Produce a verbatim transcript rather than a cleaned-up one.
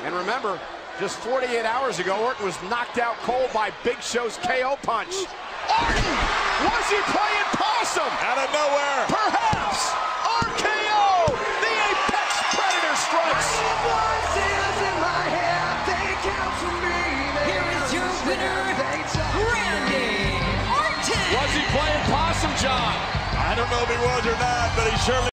And remember, just forty-eight hours ago, Orton was knocked out cold by Big Show's K O punch. Orton! Was he playing possum? Out of nowhere. Perhaps! R K O! The Apex Predator strikes! Here is your winner, Randy Orton! Was he playing possum, John? I don't know if he was or not, but he surely